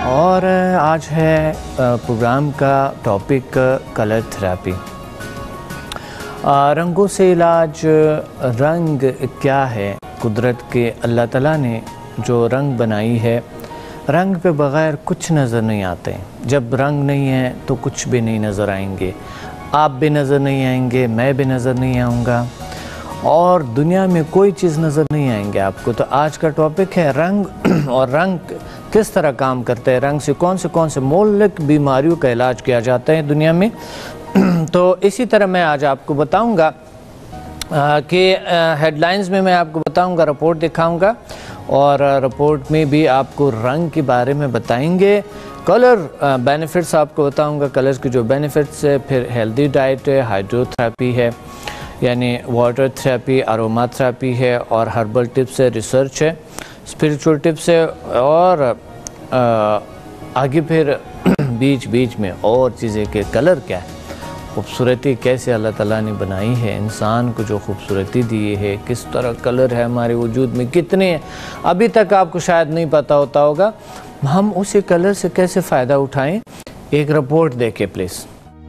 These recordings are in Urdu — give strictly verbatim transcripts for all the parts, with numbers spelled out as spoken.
اور آج ہے پروگرام کا ٹاپک کلر تھراپی۔ رنگوں سے علاج۔ رنگ کیا ہے؟ قدرت کے اللہ تعالیٰ نے جو رنگ بنائی ہے، رنگ پہ بغیر کچھ نظر نہیں آتے۔ جب رنگ نہیں ہے تو کچھ بھی نہیں نظر آئیں گے، آپ بھی نظر نہیں آئیں گے، میں بھی نظر نہیں آؤں گا، اور دنیا میں کوئی چیز نظر نہیں آئیں گے آپ کو۔ تو آج کا ٹاپک ہے رنگ، اور رنگ کس طرح کام کرتے ہیں، رنگ سے کون سے کون سے مہلک بیماریوں کا علاج کیا جاتا ہے دنیا میں۔ تو اسی طرح میں آج آپ کو بتاؤں گا کہ ہیڈ لائنز میں میں آپ کو بتاؤں گا، رپورٹ دکھاؤں گا، اور رپورٹ میں بھی آپ کو رنگ کے بارے میں بتائیں گے۔ کلر بینیفٹس آپ کو بتاؤں گا، کلرز کے جو بینیفٹس ہے، پھر ہیلدی ڈائٹ ہے، ہائیڈرو تھراپی ہے یعنی واٹر تھراپی، اروما تھراپی ہے، اور ہربل ٹپس ہے، ریسرچ ہے، اسپریچول ٹپس ہے، اور آگے پھر بیچ بیچ میں اور چیزیں کہ کلر کیا ہے، خوبصورتی کیسے اللہ تعالیٰ نے بنائی ہے، انسان کو جو خوبصورتی دی ہے، کس طرح کلر ہے ہمارے وجود میں، کتنے ابھی تک آپ کو شاید نہیں پتہ ہوتا ہوگا، ہم اسی کلر سے کیسے فائدہ اٹھائیں۔ ایک رپورٹ دیکھیں پلیز۔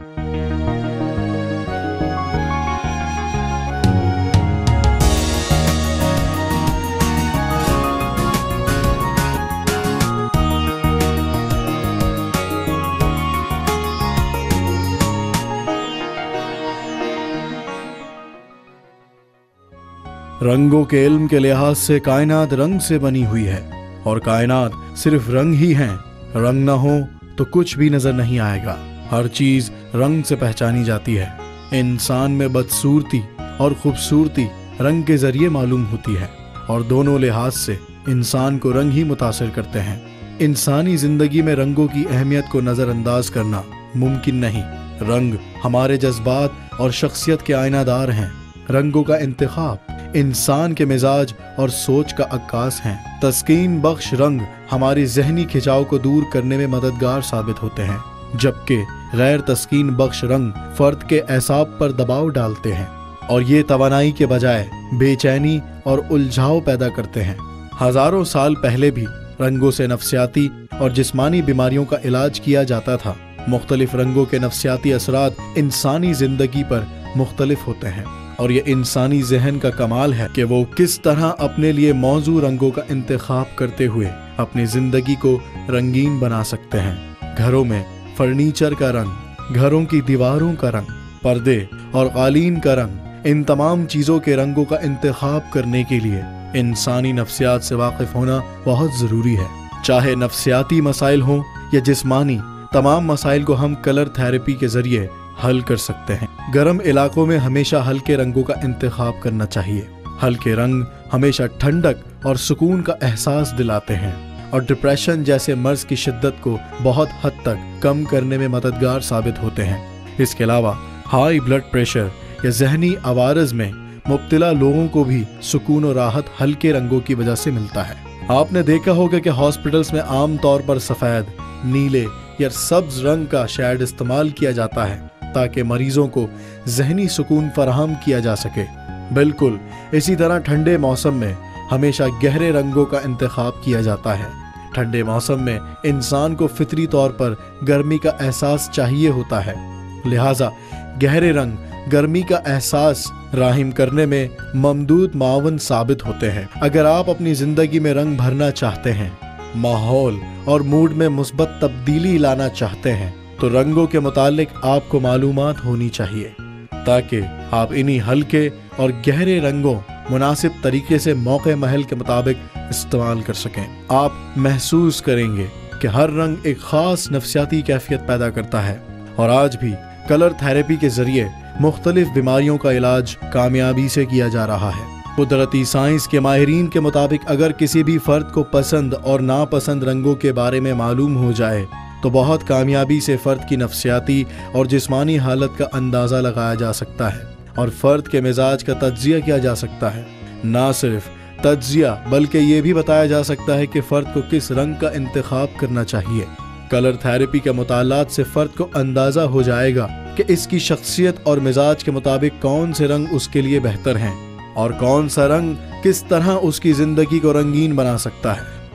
رنگوں کے علم کے لحاظ سے کائنات رنگ سے بنی ہوئی ہے، اور کائنات صرف رنگ ہی ہیں۔ رنگ نہ ہو تو کچھ بھی نظر نہیں آئے گا، ہر چیز رنگ سے پہچانی جاتی ہے۔ انسان میں بدصورتی اور خوبصورتی رنگ کے ذریعے معلوم ہوتی ہے، اور دونوں لحاظ سے انسان کو رنگ ہی متاثر کرتے ہیں۔ انسانی زندگی میں رنگوں کی اہمیت کو نظر انداز کرنا ممکن نہیں۔ رنگ ہمارے جذبات اور شخصیت کے آئینہ دار ہیں۔ رنگوں کا انتخاب انسان کے مزاج اور سوچ کا عکاس ہیں۔ تسکین بخش رنگ ہماری ذہنی کھچاؤ کو دور کرنے میں مددگار ثابت ہوتے ہیں، جبکہ غیر تسکین بخش رنگ فرد کے اعصاب پر دباؤ ڈالتے ہیں، اور یہ توانائی کے بجائے بے چینی اور الجھاؤ پیدا کرتے ہیں۔ ہزاروں سال پہلے بھی رنگوں سے نفسیاتی اور جسمانی بیماریوں کا علاج کیا جاتا تھا۔ مختلف رنگوں کے نفسیاتی اثرات انسانی زندگی پر مختلف ہوتے ہیں، اور یہ انسانی ذہن کا کمال ہے کہ وہ کس طرح اپنے لیے موزوں رنگوں کا انتخاب کرتے ہوئے اپنی زندگی کو رنگین بنا سکتے ہیں۔ گھروں میں فرنیچر کا رنگ، گھروں کی دیواروں کا رنگ، پردے اور قالین کا رنگ، ان تمام چیزوں کے رنگوں کا انتخاب کرنے کے لیے انسانی نفسیات سے واقف ہونا بہت ضروری ہے۔ چاہے نفسیاتی مسائل ہوں یا جسمانی، تمام مسائل کو ہم کلر تھراپی کے ذریعے حل کر سکتے ہیں۔ گرم علاقوں میں ہمیشہ ہلکے رنگوں کا انتخاب کرنا چاہیے۔ ہلکے رنگ ہمیشہ ٹھنڈک اور سکون کا احساس دلاتے ہیں، اور ڈپریشن جیسے مرض کی شدت کو بہت حد تک کم کرنے میں مددگار ثابت ہوتے ہیں۔ اس کے علاوہ ہائی بلڈ پریشر یا ذہنی عوارض میں مبتلا لوگوں کو بھی سکون و راحت ہلکے رنگوں کی وجہ سے ملتا ہے۔ آپ نے دیکھا ہوگا کہ ہاسپٹلز میں عام طور پر سفید، نیلے یا سبز رنگ کا شیڈ استعمال کیا جاتا ہے تاکہ مریضوں کو ذہنی سکون فراہم کیا جا سکے۔ بالکل اسی طرح ٹھنڈے موسم میں ہمیشہ گہرے رنگوں کا انتخاب کیا جاتا ہے۔ ٹھنڈے موسم میں انسان کو فطری طور پر گرمی کا احساس چاہیے ہوتا ہے، لہٰذا گہرے رنگ گرمی کا احساس راہم کرنے میں ممدود معاون ثابت ہوتے ہیں۔ اگر آپ اپنی زندگی میں رنگ بھرنا چاہتے ہیں، ماحول اور موڈ میں مثبت تبدیلی لانا چاہتے ہیں، تو رنگوں کے متعلق آپ کو معلومات ہونی چاہیے، تاکہ آپ انہی ہلکے اور گہرے رنگوں مناسب طریقے سے موقع محل کے مطابق استعمال کر سکیں۔ آپ محسوس کریں گے کہ ہر رنگ ایک خاص نفسیاتی کیفیت پیدا کرتا ہے، اور آج بھی کلر تھراپی کے ذریعے مختلف بیماریوں کا علاج کامیابی سے کیا جا رہا ہے۔ قدرتی سائنس کے ماہرین کے مطابق اگر کسی بھی فرد کو پسند اور ناپسند رنگوں کے بارے میں معلوم ہو جائے تو بہت کامیابی سے فرد کی نفسیاتی اور جسمانی حالت کا اندازہ لگایا جا سکتا ہے، اور فرد کے مزاج کا تجزیہ کیا جا سکتا ہے۔ نہ صرف تجزیہ بلکہ یہ بھی بتایا جا سکتا ہے کہ فرد کو کس رنگ کا انتخاب کرنا چاہیے۔ کلر تھراپی کے مطالعات سے فرد کو اندازہ ہو جائے گا کہ اس کی شخصیت اور مزاج کے مطابق کون سے رنگ اس کے لیے بہتر ہیں، اور کون سا رنگ کس طرح اس کی زندگی کو رنگین بنا سکتا ہے۔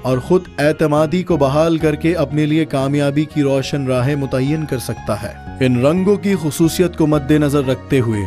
اور خود اعتمادی کو بحال کر کے اپنے لیے کامیابی کی روشن راہیں متعین کر سکتا ہے۔ ان رنگوں کی خصوصیت کو مد نظر رکھتے ہوئے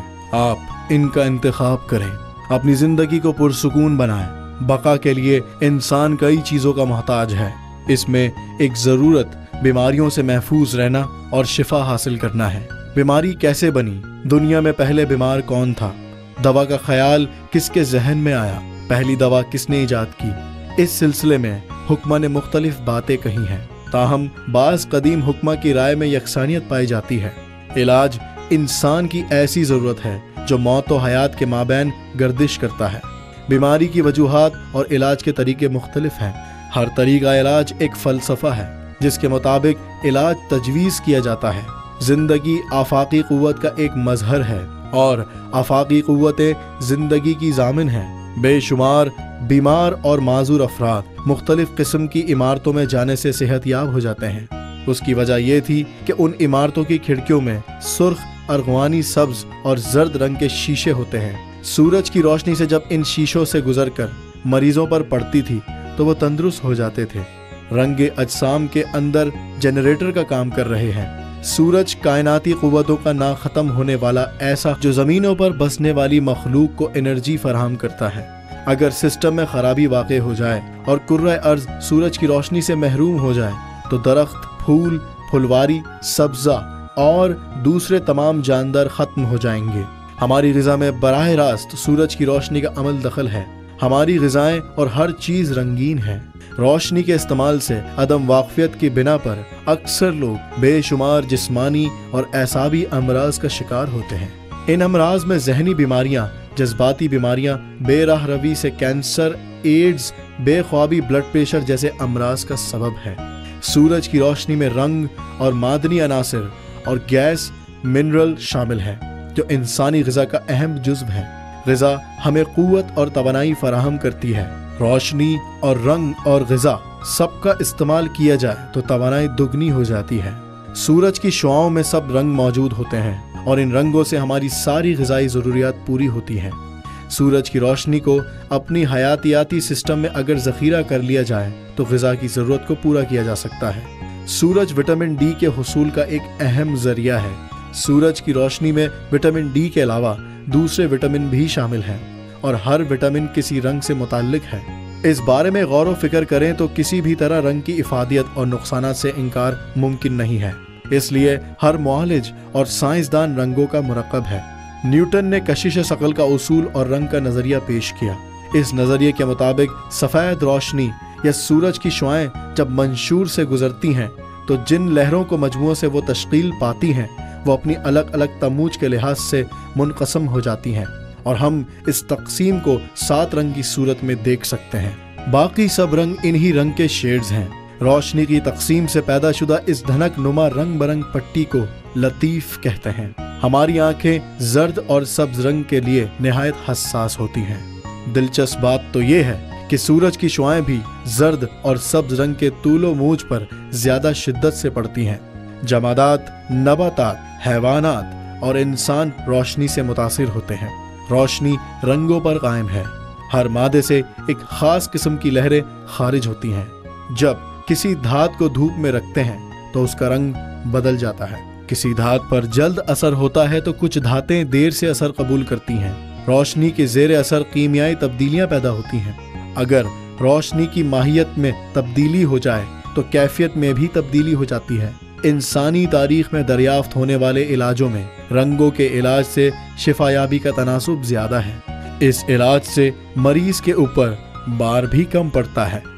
آپ ان کا انتخاب کریں، اپنی زندگی کو پرسکون بنائیں۔ بقا کے لیے انسان کئی چیزوں کا محتاج ہے، اس میں ایک ضرورت بیماریوں سے محفوظ رہنا اور شفا حاصل کرنا ہے۔ بیماری کیسے بنی؟ دنیا میں پہلے بیمار کون تھا؟ دوا کا خیال کس کے ذہن میں آیا؟ پہلی دوا کس نے ایجاد کی؟ اس سلسلے میں حکمہ نے مختلف باتیں کہی ہیں، تاہم بعض قدیم حکمہ کی رائے میں یکسانیت پائی جاتی ہے۔ علاج انسان کی ایسی ضرورت ہے جو موت و حیات کے مابین گردش کرتا ہے۔ بیماری کی وجوہات اور علاج کے طریقے مختلف ہیں۔ ہر طریقہ علاج ایک فلسفہ ہے جس کے مطابق علاج تجویز کیا جاتا ہے۔ زندگی آفاقی قوت کا ایک مظہر ہے اور آفاقی قوتیں زندگی کی ضامن ہیں۔ بے شمار بیمار اور معذور افراد مختلف قسم کی عمارتوں میں جانے سے صحت یاب ہو جاتے ہیں۔ اس کی وجہ یہ تھی کہ ان عمارتوں کی کھڑکیوں میں سرخ، ارغوانی، سبز اور زرد رنگ کے شیشے ہوتے ہیں۔ سورج کی روشنی سے جب ان شیشوں سے گزر کر مریضوں پر پڑتی تھی تو وہ تندرست ہو جاتے تھے۔ رنگ اجسام کے اندر جنریٹر کا کام کر رہے ہیں۔ سورج کائناتی قوتوں کا نہ ختم ہونے والا ایسا جو زمینوں پر بسنے والی مخلوق کو انرجی فراہم کرتا ہے۔ اگر سسٹم میں خرابی واقع ہو جائے اور کرۂ ارض سورج کی روشنی سے محروم ہو جائے تو درخت، پھول، پھلواری، سبزہ اور دوسرے تمام جاندار ختم ہو جائیں گے۔ ہماری غذا میں براہ راست سورج کی روشنی کا عمل دخل ہے۔ ہماری غذائیں اور ہر چیز رنگین ہے۔ روشنی کے استعمال سے عدم واقفیت کی بنا پر اکثر لوگ بے شمار جسمانی اور اعصابی امراض کا شکار ہوتے ہیں۔ ان امراض میں ذہنی بیماریاں، جذباتی بیماریاں، بے راہ روی سے کینسر، ایڈز، بے خوابی، بلڈ پریشر جیسے امراض کا سبب ہے۔ سورج کی روشنی میں رنگ اور معدنی عناصر اور گیس، منرل شامل ہیں جو انسانی غذا کا اہم جزو ہے۔ غذا ہمیں قوت اور توانائی فراہم کرتی ہے۔ روشنی اور رنگ اور غذا سب کا استعمال کیا جائے تو توانائی دگنی ہو جاتی ہے۔ سورج کی شعاؤں میں سب رنگ موجود ہوتے ہیں اور ان رنگوں سے ہماری ساری غذائی ضروریات پوری ہوتی ہیں۔ سورج کی روشنی کو اپنی حیاتیاتی سسٹم میں اگر ذخیرہ کر لیا جائے تو غذا کی ضرورت کو پورا کیا جا سکتا ہے۔ سورج وٹامن ڈی کے حصول کا ایک اہم ذریعہ ہے۔ سورج کی روشنی میں وٹامن ڈی کے علاوہ دوسرے وٹامن بھی شامل ہیں اور ہر وٹامن کسی رنگ سے متعلق ہے۔ اس بارے میں غور و فکر کریں تو کسی بھی طرح رنگ کی افادیت اور نقصانات سے انکار ممکن نہیں ہے۔ اس لیے ہر معالج اور سائنسدان رنگوں کا مرکب ہے۔ نیوٹن نے کشش ثقل کا اصول اور رنگ کا نظریہ پیش کیا۔ اس نظریے کے مطابق سفید روشنی یا سورج کی شعاعیں جب منشور سے گزرتی ہیں تو جن لہروں کو مجموعوں سے وہ تشکیل پاتی ہیں وہ اپنی الگ الگ تموج کے لحاظ سے منقسم ہو جاتی ہیں اور ہم اس تقسیم کو سات رنگ کی صورت میں دیکھ سکتے ہیں۔ باقی سب رنگ انہی رنگ کے شیڈز ہیں۔ روشنی کی تقسیم سے پیدا شدہ اس دھنک نما رنگ برنگ پٹی کو لطیف کہتے ہیں۔ ہماری آنکھیں زرد اور سبز رنگ کے لیے نہایت حساس ہوتی ہیں۔ دلچسپ بات تو یہ ہے کہ سورج کی شعاعیں بھی زرد اور سبز رنگ کے طول و موج پر زیادہ شدت سے پڑتی ہیں۔ جمادات، نباتات، حیوانات اور انسان روشنی سے متاثر ہوتے ہیں۔ روشنی رنگوں پر قائم ہے۔ ہر مادے سے ایک خاص قسم کی لہریں خارج ہوتی ہیں۔ جب کسی دھات کو دھوپ میں رکھتے ہیں تو اس کا رنگ بدل جاتا ہے۔ کسی دھات پر جلد اثر ہوتا ہے تو کچھ دھاتیں دیر سے اثر قبول کرتی ہیں۔ روشنی کے زیر اثر کیمیائی تبدیلیاں پیدا ہوتی ہیں۔ اگر روشنی کی ماہیت میں تبدیلی ہو جائے تو کیفیت میں بھی تبدیلی ہو جاتی ہے۔ انسانی تاریخ میں دریافت ہونے والے علاجوں میں رنگوں کے علاج سے شفا یابی کا تناسب زیادہ ہے۔ اس علاج سے مریض کے اوپر بار بھی کم پڑتا ہے۔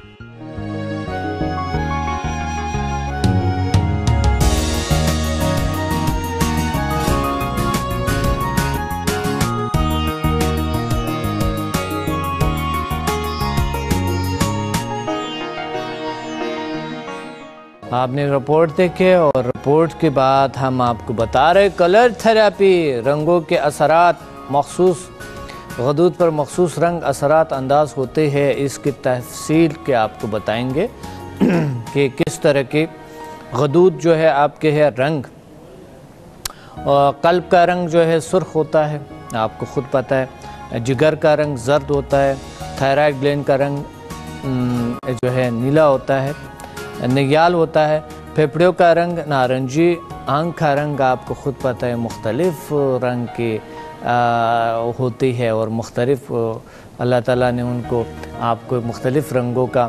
آپ نے رپورٹ دیکھے اور رپورٹ کے بعد ہم آپ کو بتا رہے کلر تھراپی رنگوں کے اثرات مخصوص غدود پر مخصوص رنگ اثرات انداز ہوتے ہیں۔ اس کی تفصیل کے آپ کو بتائیں گے کہ کس طرح کے غدود جو ہے آپ کے ہے رنگ، قلب کا رنگ جو ہے سرخ ہوتا ہے، آپ کو خود پتہ ہے، جگر کا رنگ زرد ہوتا ہے، تھائرائیڈ گلینڈ کا رنگ جو ہے نیلا ہوتا ہے، نیال ہوتا ہے۔ پھیپھڑیوں کا رنگ نارنجی، آنکھ کا رنگ آپ کو خود پتہ ہے مختلف رنگ کی ہوتی ہے، اور مختلف اللہ تعالیٰ نے ان کو آپ کو مختلف رنگوں کا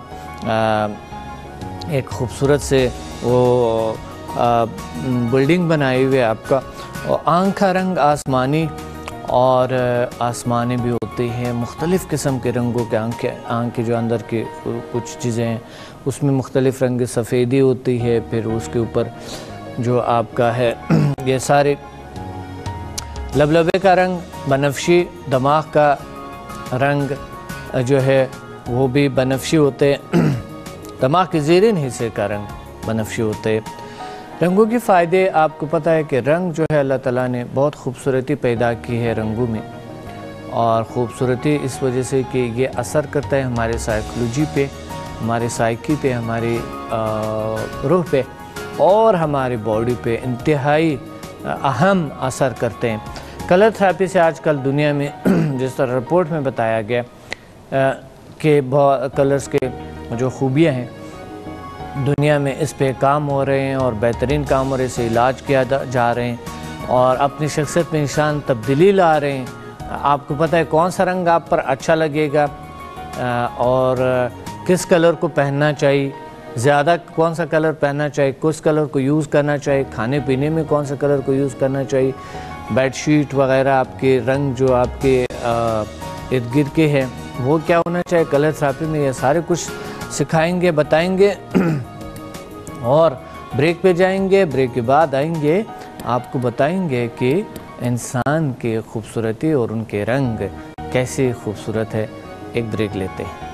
ایک خوبصورت سے وہ بلڈنگ بنائی ہوئی ہے آپ کا۔ اور آنکھ کا رنگ آسمانی اور آسمانی بھی ہوتی ہے، مختلف قسم کے رنگوں کے آنکھ آنکھ کے جو اندر کی کچھ چیزیں ہیں اس میں مختلف رنگ سفیدی ہوتی ہے، پھر اس کے اوپر جو آپ کا ہے یہ سارے لبلبے کا رنگ بنفشی، دماغ کا رنگ جو ہے وہ بھی بنفشی ہوتے ہیں، دماغ کے زیرین حصے کا رنگ بنفشی ہوتے ہیں۔ رنگوں کی فائدے آپ کو پتہ ہے کہ رنگ جو ہے اللہ تعالیٰ نے بہت خوبصورتی پیدا کی ہے رنگوں میں، اور خوبصورتی اس وجہ سے کہ یہ اثر کرتا ہے ہمارے سائیکولوجی پہ، ہمارے سائیکی پہ، ہماری روح پہ اور ہماری باڈی پہ انتہائی اہم اثر کرتے ہیں۔ کلر تھراپی سے آج کل دنیا میں جس طرح رپورٹ میں بتایا گیا کہ کلرز کے جو خوبیاں ہیں دنیا میں اس پہ کام ہو رہے ہیں، اور بہترین کام ہو رہے سے علاج کیا جا رہے ہیں، اور اپنی شخصیت میں انسان تبدیلی لا رہے ہیں۔ آپ کو پتہ ہے کون سا رنگ آپ پر اچھا لگے گا اور کس کلر کو پہننا چاہیے، زیادہ کون سا کلر پہننا چاہیے، کس کلر کو یوز کرنا چاہیے، کھانے پینے میں کون سا کلر کو یوز کرنا چاہیے، بیڈ شیٹ وغیرہ آپ کے رنگ جو آپ کے ارد گرد کے ہیں وہ کیا ہونا چاہیے۔ کلر تھراپی میں یہ سارے کچھ سکھائیں گے، بتائیں گے، اور بریک پہ جائیں گے، بریک کے بعد آئیں گے آپ کو بتائیں گے کہ انسان کے خوبصورتی اور ان کے رنگ کیسے خوبصورت ہے۔ ایک بریک لیتے ہیں۔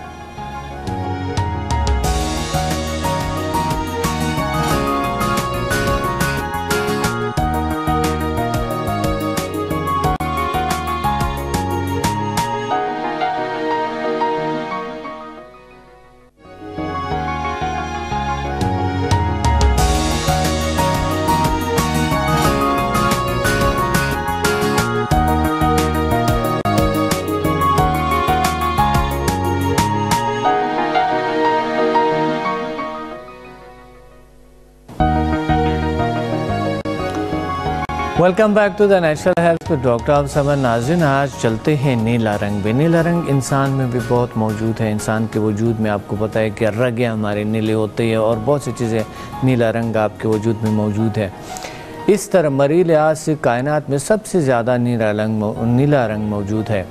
Welcome back to the natural health with doctor Abd Samad. ناظرین، آج چلتے ہیں نیلا رنگ بھی۔ نیلا رنگ انسان میں بھی بہت موجود ہے، انسان کے وجود میں آپ کو پتہ ہے کہ رگیں ہمارے نیلے ہوتے ہیں، اور بہت سی چیزیں نیلا رنگ آپ کے وجود میں موجود ہے۔ اس طرح مری لحاظ سے کائنات میں سب سے زیادہ نیلا رنگ نیلا رنگ موجود ہے۔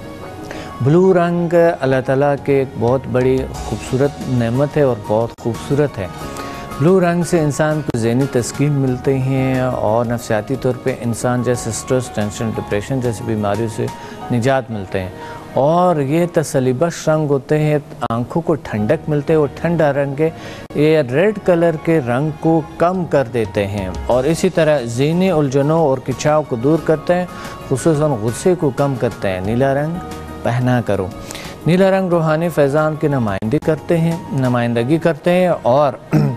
بلو رنگ اللہ تعالیٰ کے ایک بہت بڑی خوبصورت نعمت ہے اور بہت خوبصورت ہے۔ بلو رنگ سے انسان کو ذہنی تسکین ملتے ہیں، اور نفسیاتی طور پہ انسان جیسے سٹریس، ٹینشن، ڈپریشن جیسی بیماریوں سے نجات ملتے ہیں، اور یہ تسلی بخش رنگ ہوتے ہیں، آنکھوں کو ٹھنڈک ملتے ہیں، اور ٹھنڈا رنگ ہے یہ ریڈ کلر کے رنگ کو کم کر دیتے ہیں، اور اسی طرح ذہنی الجھنوں اور کھچاؤ کو دور کرتے ہیں، خصوصاً غصے کو کم کرتے ہیں۔ نیلا رنگ پہنا کرو۔ نیلا رنگ روحانی فیضان کی نمائندگی کرتے ہیں نمائندگی کرتے ہیں اور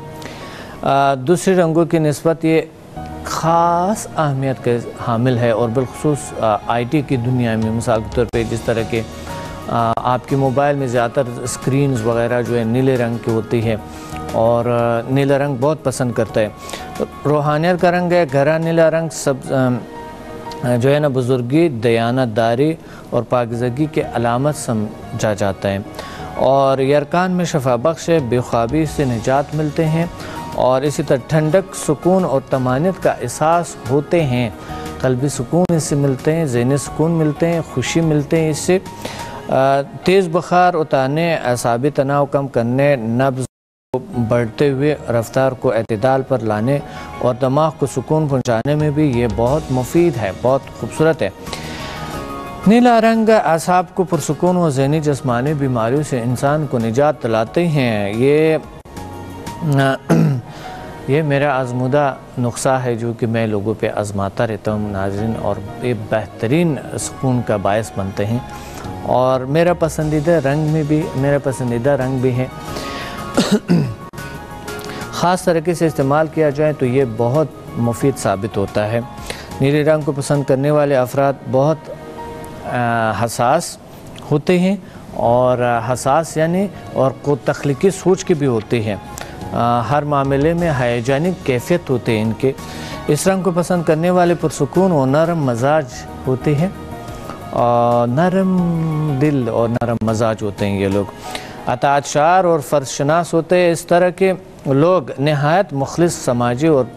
دوسرے رنگوں کی نسبت یہ خاص اہمیت کے حامل ہے، اور بالخصوص آئی ٹی کی دنیا میں، مثال کے طور پہ جس طرح کے آپ کے موبائل میں زیادہ تر اسکرینز وغیرہ جو ہے نیلے رنگ کی ہوتی ہے، اور نیلا رنگ بہت پسند کرتا ہے۔ روحانیت کا رنگ ہے گہرا نیلا رنگ، سب جو ہے نا بزرگی، دیانت داری اور پاکیزگی کے علامت سمجھا جاتا ہے، اور یہ ارکان میں شفا بخش ہے، بے خوابی سے نجات ملتے ہیں، اور اسی طرح ٹھنڈک، سکون اور طمانینت کا احساس ہوتے ہیں، قلبی سکون اس سے ملتے ہیں، ذہنی سکون ملتے ہیں، خوشی ملتے ہیں، اس سے تیز بخار اتارنے، اعصابی تناؤ کم کرنے، نبض کو بڑھتے ہوئے رفتار کو اعتدال پر لانے اور دماغ کو سکون پہنچانے میں بھی یہ بہت مفید ہے، بہت خوبصورت ہے۔ نیلا رنگ اعصاب کو پرسکون و ذہنی جسمانی بیماریوں سے انسان کو نجات دلاتے ہیں۔ یہ یہ میرا آزمودہ نسخہ ہے جو کہ میں لوگوں پہ آزماتا رہتا ہوں ناظرین، اور یہ بہترین سکون کا باعث بنتے ہیں، اور میرا پسندیدہ رنگ میں بھی میرا پسندیدہ رنگ بھی ہے۔ خاص طریقے سے استعمال کیا جائے تو یہ بہت مفید ثابت ہوتا ہے۔ نیلے رنگ کو پسند کرنے والے افراد بہت حساس ہوتے ہیں، اور حساس یعنی اور کو تخلیقی سوچ کی بھی ہوتی ہے، ہر معاملے میں ہیجانک کیفیت ہوتے ہیں ان کے۔ اس رنگ کو پسند کرنے والے پرسکون و نرم مزاج ہوتے ہیں، اور نرم دل اور نرم مزاج ہوتے ہیں یہ لوگ، اطاعت شار اور فرض شناس ہوتے ہیں۔ اس طرح کے لوگ نہایت مخلص سماجی اور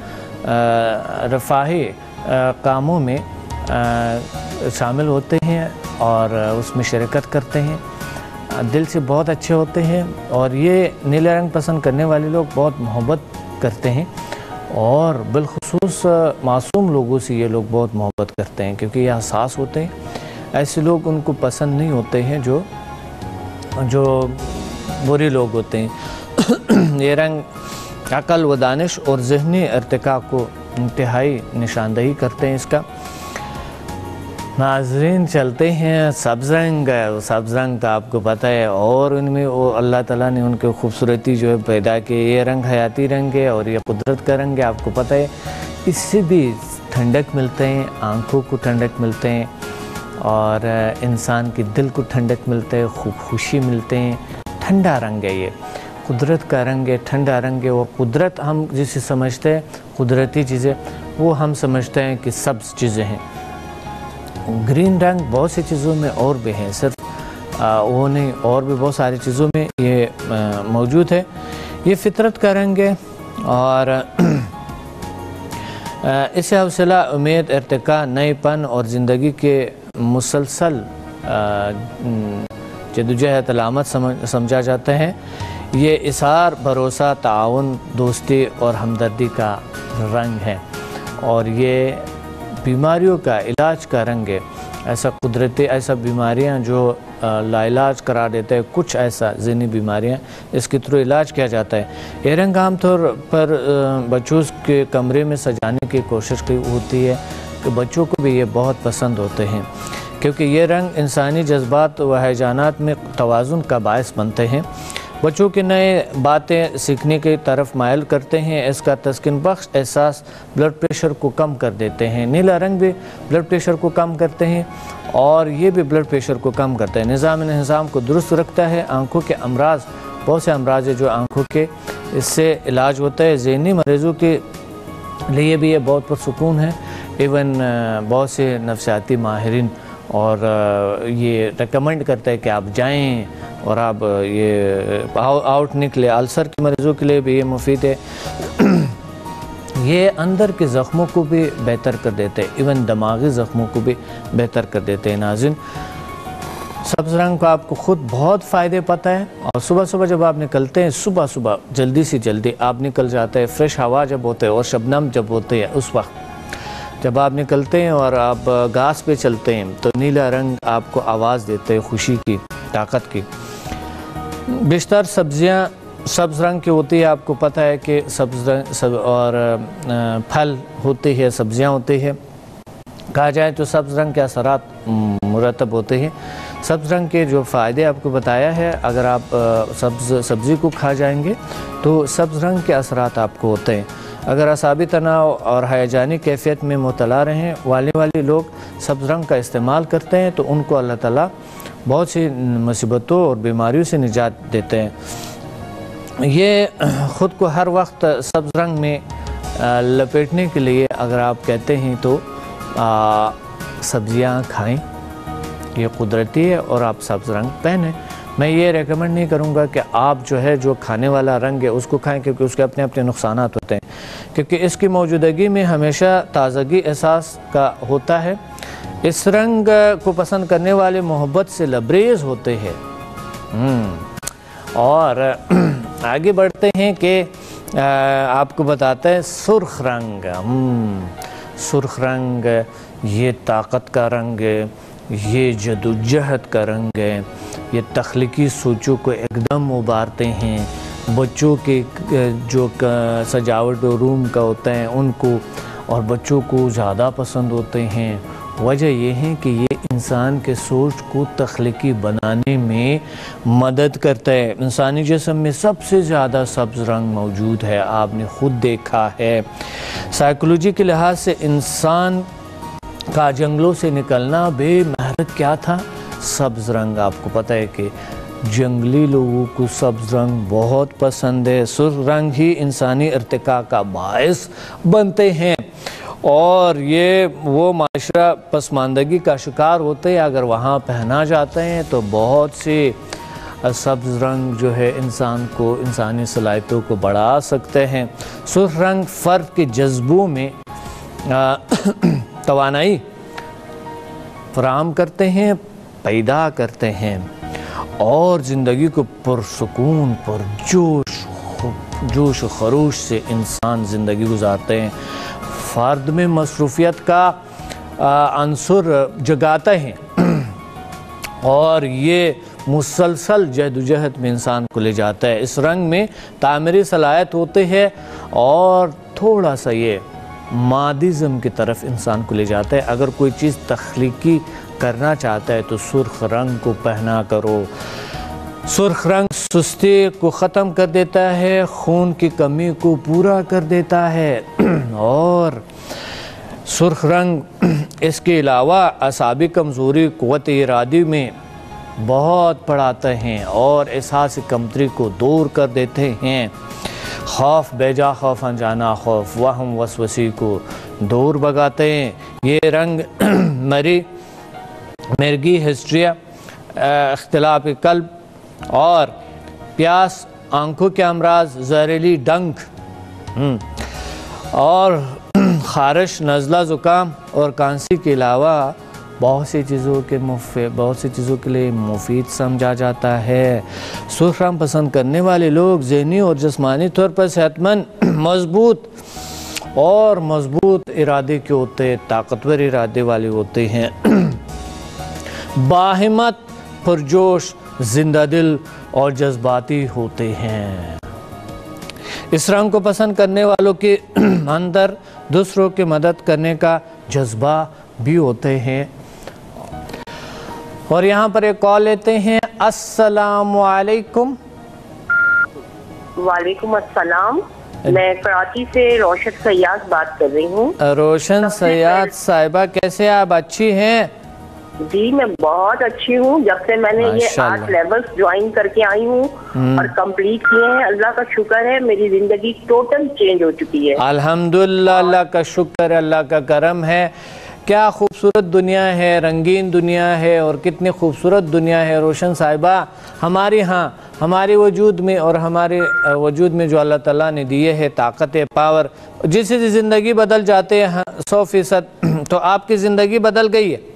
رفاہی کاموں میں شامل ہوتے ہیں اور اس میں شرکت کرتے ہیں، دل سے بہت اچھے ہوتے ہیں، اور یہ نیلے رنگ پسند کرنے والے لوگ بہت محبت کرتے ہیں، اور بالخصوص معصوم لوگوں سے یہ لوگ بہت محبت کرتے ہیں کیونکہ یہ حساس ہوتے ہیں۔ ایسے لوگ ان کو پسند نہیں ہوتے ہیں جو جو برے لوگ ہوتے ہیں۔ یہ رنگ عقل و دانش اور ذہنی ارتقاء کو انتہائی نشاندہی کرتے ہیں اس کا۔ ناظرین چلتے ہیں سبز رنگ، سبز رنگ تو آپ کو پتہ ہے، اور ان میں وہ اللہ تعالیٰ نے ان کے خوبصورتی جو ہے پیدا کی۔ یہ رنگ حیاتی رنگ ہے اور یہ قدرت کا رنگ ہے، آپ کو پتہ ہے۔ اس سے بھی ٹھنڈک ملتے ہیں، آنکھوں کو ٹھنڈک ملتے ہیں، اور انسان کے دل کو ٹھنڈک ملتے ہیں، خوب خوشی ملتے ہیں۔ ٹھنڈا رنگ ہے یہ، قدرت کا رنگ ہے، ٹھنڈا رنگ ہے۔ وہ قدرت ہم جسے سمجھتے ہیں قدرتی چیزیں، وہ ہم سمجھتے ہیں کہ سبز چیزیں ہیں۔ گرین رنگ بہت سی چیزوں میں اور بھی ہیں، صرف وہ نہیں، اور بھی بہت ساری چیزوں میں یہ موجود ہے۔ یہ فطرت کا رنگ ہے، اور اسے حوصلہ، امید، ارتقاء، نئے پن اور زندگی کے مسلسل جدوجہد علامت سمجھا جاتا ہے۔ یہ اظہار، بھروسہ، تعاون، دوستی اور ہمدردی کا رنگ ہے، اور یہ بیماریوں کا علاج کا رنگ ہے۔ ایسا قدرتی ایسا بیماریاں جو لا علاج قرار دیتے ہیں، کچھ ایسا ذہنی بیماریاں، اس کے تھرو علاج کیا جاتا ہے۔ یہ رنگ عام طور پر بچوں کے کمرے میں سجانے کی کوشش کی ہوتی ہے کہ بچوں کو بھی یہ بہت پسند ہوتے ہیں، کیونکہ یہ رنگ انسانی جذبات و ہیجانات میں توازن کا باعث بنتے ہیں، بچوں کے نئے باتیں سیکھنے کی طرف مائل کرتے ہیں۔ اس کا تسکین بخش احساس بلڈ پریشر کو کم کر دیتے ہیں۔ نیلا رنگ بھی بلڈ پریشر کو کم کرتے ہیں، اور یہ بھی بلڈ پریشر کو کم کرتا ہے، نظام نظام کو درست رکھتا ہے۔ آنکھوں کے امراض، بہت سے امراض ہیں جو آنکھوں کے، اس سے علاج ہوتا ہے۔ ذہنی مریضوں کے لیے بھی یہ بہت پرسکون ہے، ایون بہت سے نفسیاتی ماہرین اور یہ ریکمنڈ کرتا ہے کہ آپ جائیں اور آپ یہ آؤٹ نکلے۔ السر کے مریضوں کے لیے بھی یہ مفید ہے۔ یہ اندر کے زخموں کو بھی بہتر کر دیتے ہیں، ایون دماغی زخموں کو بھی بہتر کر دیتے ہیں۔ ناظرین، سبز رنگ کو آپ کو خود بہت فائدے پتہ ہے، اور صبح صبح جب آپ نکلتے ہیں، صبح صبح جلدی سے جلدی آپ نکل جاتے ہیں، فریش ہوا جب ہوتے ہیں اور شبنم جب ہوتے ہیں، اس وقت جب آپ نکلتے ہیں اور آپ گھاس پہ چلتے ہیں تو نیلا رنگ آپ کو آواز دیتے ہیں خوشی کی، طاقت کی۔ بیشتر سبزیاں سبز رنگ کی ہوتی ہے، آپ کو پتہ ہے کہ سبز رنگ سب اور پھل ہوتے ہیں، سبزیاں ہوتی ہیں۔ کہا جائے تو سبز رنگ کے اثرات مرتب ہوتے ہیں۔ سبز رنگ کے جو فائدے آپ کو بتایا ہے، اگر آپ سبز سبزی کو کھا جائیں گے تو سبز رنگ کے اثرات آپ کو ہوتے ہیں۔ اگر اعصابی تناؤ اور ہیجانی کیفیت میں مبتلا رہیں والے والے لوگ سبز رنگ کا استعمال کرتے ہیں تو ان کو اللہ تعالیٰ بہت سی مصیبتوں اور بیماریوں سے نجات دیتے ہیں۔ یہ خود کو ہر وقت سبز رنگ میں لپیٹنے کے لیے اگر آپ کہتے ہیں تو سبزیاں کھائیں، یہ قدرتی ہے، اور آپ سبز رنگ پہنیں۔ میں یہ ریکمنڈ نہیں کروں گا کہ آپ جو ہے جو کھانے والا رنگ ہے اس کو کھائیں، کیونکہ اس کے اپنے اپنے نقصانات ہوتے ہیں، کیونکہ اس کی موجودگی میں ہمیشہ تازگی احساس کا ہوتا ہے۔ اس رنگ کو پسند کرنے والے محبت سے لبریز ہوتے ہیں۔ اور آگے بڑھتے ہیں کہ آپ کو بتاتا ہے سرخ رنگ۔ سرخ رنگ یہ طاقت کا رنگ ہے، یہ جدوجہد کا رنگ ہے، یہ تخلیقی سوچوں کو ایک دم ابھارتے ہیں، بچوں کے جو سجاوٹ روم کا ہوتا ہے ان کو، اور بچوں کو زیادہ پسند ہوتے ہیں۔ وجہ یہ ہے کہ یہ انسان کے سوچ کو تخلیقی بنانے میں مدد کرتا ہے۔ انسانی جسم میں سب سے زیادہ سبز رنگ موجود ہے، آپ نے خود دیکھا ہے۔ سائیکولوجی کے لحاظ سے انسان کا جنگلوں سے نکلنا بے مہرت کیا تھا؟ سبز رنگ، آپ کو پتہ ہے کہ جنگلی لوگوں کو سبز رنگ بہت پسند ہے، سرخ رنگ ہی انسانی ارتقاء کا باعث بنتے ہیں، اور یہ وہ معاشرہ پسماندگی کا شکار ہوتے ہیں اگر وہاں پہنا جاتے ہیں تو بہت سی سبز رنگ جو ہے انسان کو انسانی صلاحیتوں کو بڑھا سکتے ہیں۔ سرخ رنگ فرد کے جذبوں میں توانائی فراہم کرتے ہیں، پیدا کرتے ہیں، اور زندگی کو پرسکون پرجوش جوش و خروش سے انسان زندگی گزارتے ہیں، فرد میں مصروفیت کا عنصر جگاتے ہیں، اور یہ مسلسل جہد و جہد میں انسان کو لے جاتا ہے۔ اس رنگ میں تعمیری صلاحیت ہوتی ہے اور تھوڑا سا یہ مادیزم کی طرف انسان کو لے جاتا ہے۔ اگر کوئی چیز تخلیقی کرنا چاہتا ہے تو سرخ رنگ کو پہنا کرو۔ سرخ رنگ سستی کو ختم کر دیتا ہے، خون کی کمی کو پورا کر دیتا ہے، اور سرخ رنگ اس کے علاوہ اعصابی کمزوری قوت ارادی میں بہت بڑھاتے ہیں اور احساس کمتری کو دور کر دیتے ہیں، خوف بیجا خوف انجانا خوف وہم وسوسی کو دور بگاتے ہیں۔ یہ رنگ مری مرگی ہسٹریا، اختلاف قلب اور پیاس، آنکھوں کے امراض، زہریلی ڈنک اور خارش، نزلہ زکام اور کانسی کے علاوہ بہت سی چیزوں کے مفید بہت سی چیزوں کے لیے مفید سمجھا جاتا ہے۔ سرخ رنگ پسند کرنے والے لوگ ذہنی اور جسمانی طور پر صحت مند، مضبوط اور مضبوط ارادے کے ہوتے ہیں، طاقتور ارادے والے ہوتے ہیں، باہمت، پرجوش، زندہ دل اور جذباتی ہوتے ہیں۔ اس رنگ کو پسند کرنے والوں کے اندر دوسروں کی مدد کرنے کا جذبہ بھی ہوتے ہیں۔ اور یہاں پر ایک کال لیتے ہیں۔ السلام علیکم۔ وعلیکم السلام، میں کراچی سے روشن سیاد بات کر رہی ہوں۔ روشن سیاد صاحبہ، کیسے آپ؟ اچھی ہیں؟ جی میں بہت اچھی ہوں، جب سے میں نے یہ آٹھ لیولز جوائن کر کے آئی ہوں اور کمپلیٹ کیے ہیں، اللہ کا شکر ہے میری زندگی ٹوٹل چینج ہو چکی ہے۔ الحمدللہ، اللہ کا شکر ہے، اللہ کا کرم ہے۔ کیا خوبصورت دنیا ہے، رنگین دنیا ہے، اور کتنی خوبصورت دنیا ہے روشن صاحبہ۔ ہماری ہاں ہمارے وجود میں اور ہمارے وجود میں جو اللہ تعالیٰ نے دیے ہے طاقت، پاور، جس سے زندگی بدل جاتے ہیں سو فیصد، تو آپ کی زندگی بدل گئی ہے؟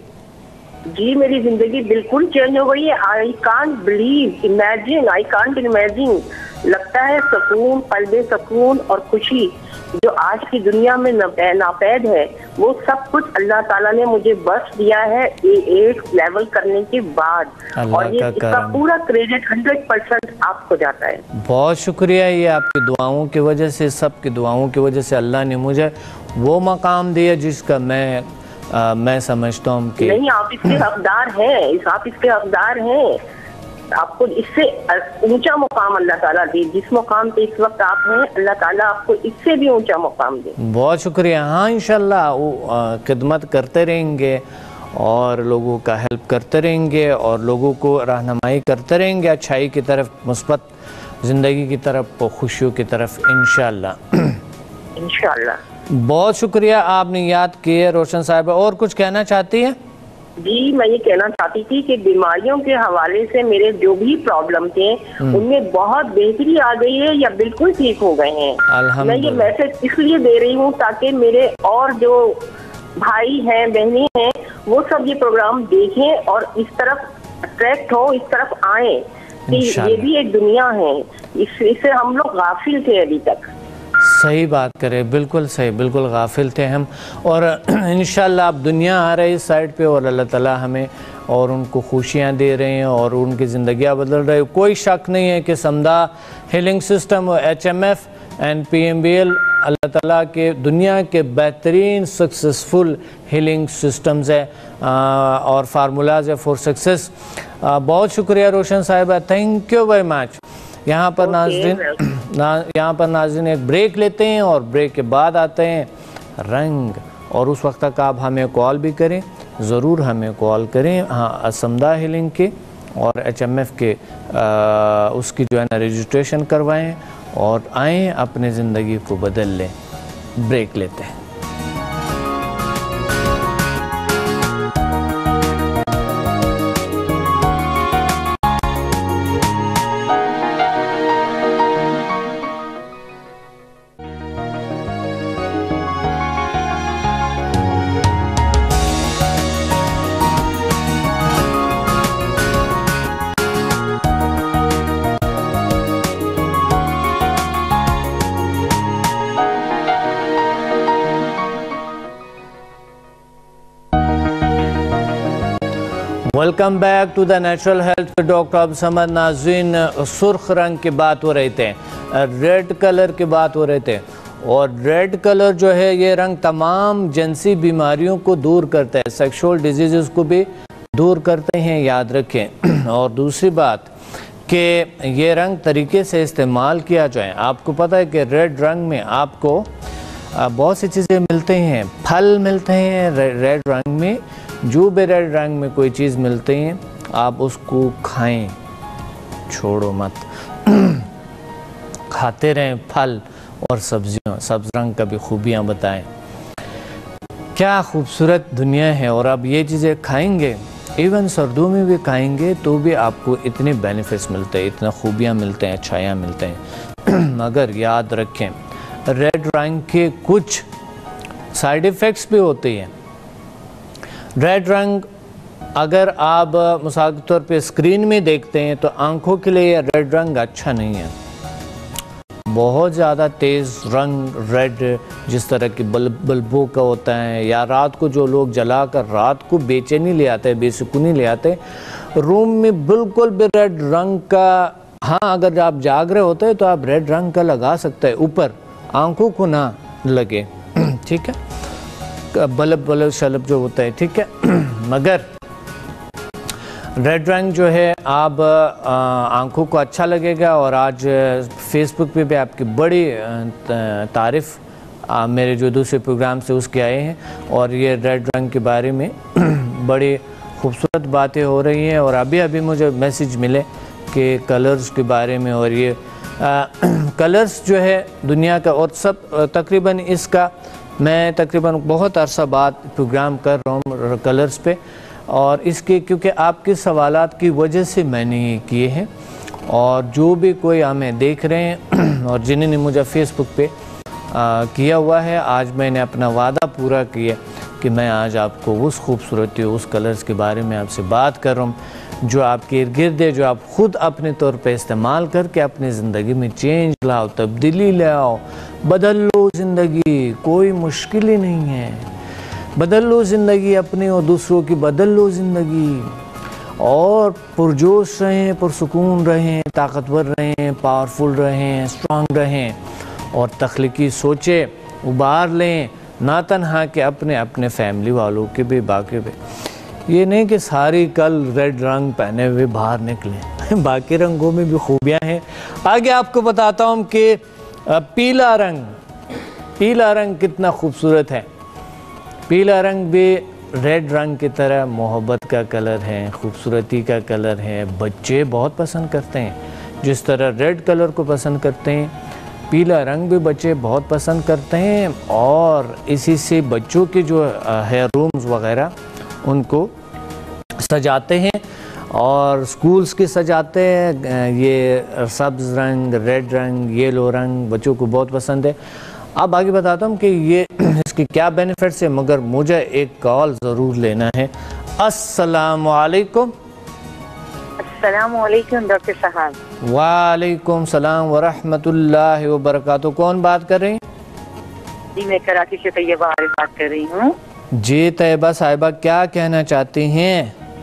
جی میری زندگی بالکل چینج ہو گئی ہے۔ I can't believe, imagine, I can't imagine. لگتا ہے سکون، قلب سکون اور خوشی جو آج کی دنیا میں ناپید ہے، وہ سب کچھ اللہ تعالیٰ نے مجھے بخش دیا ہے ایٹ لیول کرنے کے بعد، اور یہ اس کا پورا کریڈٹ ہنڈریڈ پرسینٹ آپ کو جاتا ہے۔ بہت شکریہ، یہ آپ کی دعاؤں کی وجہ سے، سب کی دعاؤں کی وجہ سے اللہ نے مجھے وہ مقام دیا جس کا میں میں سمجھتا ہوں کہ نہیں، آپ اس کے حقدار ہیں، آپ اس کے حقدار ہیں۔ آپ کو اس سے اونچا مقام اللہ تعالیٰ دے، جس مقام پہ اس وقت آپ ہیں اللہ تعالیٰ آپ کو اس سے بھی اونچا مقام دے۔ بہت شکریہ۔ ہاں انشاءاللہ وہ خدمت کرتے رہیں گے اور لوگوں کا ہیلپ کرتے رہیں گے اور لوگوں کو رہنمائی کرتے رہیں گے اچھائی کی طرف، مثبت زندگی کی طرف، خوشیوں کی طرف، انشاءاللہ انشاءاللہ۔ بہت شکریہ، آپ نے یاد کیے روشن صاحبہ۔ اور کچھ کہنا چاہتی ہیں؟ جی میں یہ کہنا چاہتی تھی کہ بیماریوں کے حوالے سے میرے جو بھی پرابلم تھے ان میں بہت بہتری آ گئی ہے یا بالکل ٹھیک ہو گئے ہیں۔ میں یہ میسج اس لیے دے رہی ہوں تاکہ میرے اور جو بھائی ہیں، بہنیں ہیں، وہ سب یہ پروگرام دیکھیں اور اس طرف اٹریکٹ ہو، اس طرف آئیں کہ یہ بھی ایک دنیا ہے، اس سے ہم لوگ غافل تھے ابھی تک۔ صحیح بات کرے، بالکل صحیح، بالکل غافل تھے ہم، اور انشاءاللہ اب دنیا آ رہی اس سائڈ پہ اور اللہ تعالیٰ ہمیں اور ان کو خوشیاں دے رہے ہیں اور ان کی زندگیاں بدل رہے ہیں۔ کوئی شک نہیں ہے کہ سمدہ ہیلنگ سسٹم اور H M F and P M B L اللہ تعالیٰ کے دنیا کے بہترین سکسسفل ہیلنگ سسٹمز ہے اور فارمولاز ہے فور سکسس۔ بہت شکریہ روشن صاحبہ، تھینک یو ویری مچ۔ یہاں پر ناظرین یہاں پر ناظرین ایک بریک لیتے ہیں اور بریک کے بعد آتے ہیں رنگ، اور اس وقت تک آپ ہمیں کال بھی کریں ضرور ہمیں کال کریں. ہاں سمدہ ہیلنگ کے اور ایچ ایم ایف کے اس کی جو ہے نا رجسٹریشن کروائیں اور آئیں اپنے زندگی کو بدل لیں. بریک لیتے ہیں. Welcome back to the natural health پہ ڈاکٹر عبد سمد. ناظرین سرخ رنگ کی بات ہو رہی تھے, ریڈ کلر کی بات ہو رہے تھے, اور ریڈ کلر جو ہے یہ رنگ تمام جنسی بیماریوں کو دور کرتا ہے, سیکشول ڈیزیزز کو بھی دور کرتے ہیں, یاد رکھیں. اور دوسری بات کہ یہ رنگ طریقے سے استعمال کیا جائے. آپ کو پتہ ہے کہ ریڈ رنگ میں آپ کو بہت سی چیزیں ملتے ہیں, پھل ملتے ہیں ریڈ رنگ میں. جو بھی ریڈ رنگ میں کوئی چیز ملتے ہیں آپ اس کو کھائیں, چھوڑو مت, کھاتے رہیں پھل اور سبزیوں. سبز رنگ کا بھی خوبیاں بتائیں. کیا خوبصورت دنیا ہے, اور اب یہ چیزیں کھائیں گے, ایون سردوں میں بھی کھائیں گے تو بھی آپ کو اتنے بینیفٹس ملتے ہیں, اتنا خوبیاں ملتے ہیں, اچھائیاں ملتے ہیں. مگر یاد رکھیں ریڈ رنگ کے کچھ سائیڈ ایفیکٹس بھی ہوتے ہیں. ریڈ رنگ اگر آپ مثال کے طور پہ اسکرین میں دیکھتے ہیں تو آنکھوں کے لیے یہ ریڈ رنگ اچھا نہیں ہے. بہت زیادہ تیز رنگ ریڈ جس طرح کی بلب بلبوں کا ہوتا ہے, یا رات کو جو لوگ جلا کر رات کو بے چینی لے آتے ہیں, بے سکونی لے آتے ہیں روم میں, بالکل بھی ریڈ رنگ کا, ہاں اگر آپ جاگ رہے ہوتے ہیں تو آپ ریڈ رنگ کا لگا سکتے ہیں اوپر, آنکھوں کو نہ لگے, ٹھیک ہے, بلب بلب شلب جو ہوتا ہے, ٹھیک ہے. مگر ریڈ رنگ جو ہے آپ آنکھوں کو اچھا لگے گا. اور آج فیس بک پہ بھی آپ کی بڑی تعریف میرے جو دوسرے پروگرام سے اس کے آئے ہیں, اور یہ ریڈ رنگ کے بارے میں بڑی خوبصورت باتیں ہو رہی ہیں. اور ابھی ابھی مجھے میسیج ملے کہ کلرز کے بارے میں, اور یہ کلرز جو ہے دنیا کا, اور سب تقریباً اس کا میں تقریباً بہت عرصہ بعد پروگرام کر رہا ہوں کلرز پہ, اور اس کے کیونکہ آپ کے سوالات کی وجہ سے میں نے یہ کیے ہیں. اور جو بھی کوئی ہمیں دیکھ رہے ہیں اور جنہوں نے مجھے فیس بک پہ کیا ہوا ہے, آج میں نے اپنا وعدہ پورا کیا کہ میں آج آپ کو اس خوبصورتی اس کلرز کے بارے میں آپ سے بات کر رہا ہوں جو آپ کے ارد گرد ہے, جو آپ خود اپنے طور پہ استعمال کر کے اپنی زندگی میں چینج لاؤ, تبدیلی لاؤ, بدل لو زندگی. کوئی مشکل ہی نہیں ہے, بدل لو زندگی اپنی اور دوسروں کی, بدل لو زندگی, اور پرجوش رہیں, پرسکون رہیں, طاقتور رہیں, پاورفل رہیں, اسٹرانگ رہیں, اور تخلیقی سوچیں ابھار لیں, نہ تنہا کہ اپنے اپنے فیملی والوں کے بھی, باقی بھی. یہ نہیں کہ ساری کل ریڈ رنگ پہنے ہوئے باہر نکلیں, باقی رنگوں میں بھی خوبیاں ہیں. آگے آپ کو بتاتا ہوں کہ پیلا رنگ, پیلا رنگ کتنا خوبصورت ہے. پیلا رنگ بھی ریڈ رنگ کی طرح محبت کا کلر ہے, خوبصورتی کا کلر ہے. بچے بہت پسند کرتے ہیں, جس طرح ریڈ کلر کو پسند کرتے ہیں پیلا رنگ بھی بچے بہت پسند کرتے ہیں. اور اسی سے بچوں کے جو ہے رومز وغیرہ ان کو سجاتے ہیں, اور سکولز کے سجاتے ہیں. یہ سبز رنگ, ریڈ رنگ, یلو رنگ بچوں کو بہت پسند ہے. اب آگے بتاتا ہوں کہ یہ اس کی کیا بینیفٹس ہے, مگر مجھے ایک کال ضرور لینا ہے. السلام علیکم. السلام علیکم ڈاکٹر صاحب. وعلیکم السلام ورحمۃ اللہ وبرکاتہ. کون بات کر رہی ہیں؟ جی میں کراچی سے طیبہ عارف بات کر رہی ہوں. جی طیبہ صاحبہ کیا کہنا چاہتی ہیں؟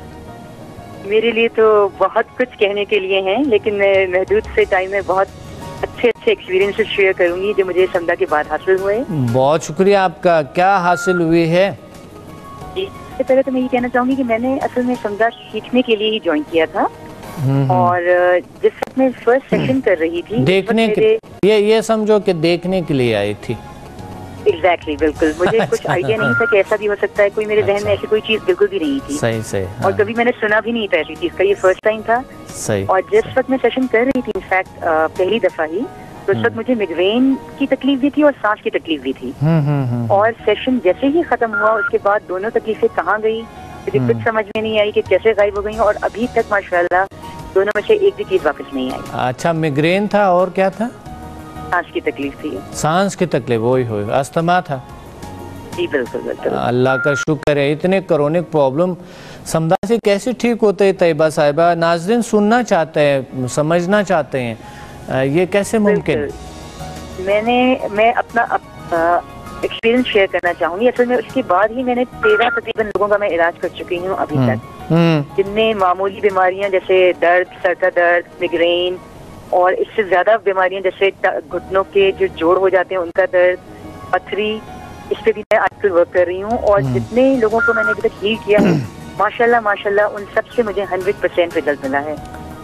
میرے لیے تو بہت کچھ کہنے کے لیے ہیں, لیکن میں محدود سے ٹائم میں بہت اچھے اچھے ایکسپیرینس شیئر کروں گی جو مجھے سمدہ کے بعد حاصل ہوئے. بہت شکریہ آپ کا. کیا حاصل ہوئی ہے؟ جی اس سے پہلے تو میں یہ کہنا چاہوں گی کہ میں نے اصل میں سمدہ سیکھنے کے لیے ہی جوائن کیا تھا, اور جس وقت میں فرسٹ سیشن کر رہی تھی دیکھنے کے, یہ یہ سمجھو کہ دیکھنے کے لیے آئی تھی. ایگزیکٹلی بالکل مجھے کچھ آئیڈیا نہیں تھا کہ ایسا بھی ہو سکتا ہے، کوئی میرے ذہن میں ایسی کوئی چیز بالکل بھی نہیں تھی. صحیح صحیح. اور کبھی میں نے سنا بھی نہیں تھا ایسی چیز کا، یہ فرسٹ ٹائم تھا. صحیح. اور جس وقت میں سیشن کر رہی تھی انفیکٹ پہلی دفعہ ہی، تو اس وقت مجھے میگرین کی تکلیف بھی تھی اور سانس کی تکلیف بھی تھی. اور سیشن جیسے ہی ختم ہوا اس کے بعد دونوں تکلیفیں کہاں گئی مجھے کچھ سمجھ میں نہیں آئی کہ کیسے غائب ہو گئی، اور ابھی تک ماشاءاللہ دونوں میں سے ایک بھی چیز واپس نہیں آئی. اچھا میگرین تھا اور کیا تھا؟ سانس کی تکلیف تھی. سانس کی تکلیف، وہی ہوئی استھما تھا. جی بالکل بالکل. اللہ کا شکر ہے. اتنے کرونک پرابلم سمدا سے کیسے ٹھیک ہوتے ہیں طیبہ صاحبہ؟ ناظرین سننا چاہتے ہیں، سمجھنا چاہتے ہیں یہ کیسے ممکن؟ میں نے میں اپنا ایکسپیرینس شیئر کرنا چاہوں گی. اصل میں اس کے بعد ہی میں نے تیرہ تقریباً لوگوں کا میں علاج کر چکی ہوں ابھی تک، جن میں معمولی بیماریاں جیسے درد، سر کا درد، میگرین، اور اس سے زیادہ بیماریاں جیسے گھٹنوں کے جو جوڑ ہو جاتے ہیں ان کا درد، پتھری، اس پہ بھی میں آج کل ورک کر رہی ہوں. اور جتنے لوگوں کو میں نے ابھی تک ہیل کیا ہے ماشاءاللہ ماشاءاللہ ان سب سے مجھے ہنڈریڈ پرسینٹ رزلٹ ملا ہے.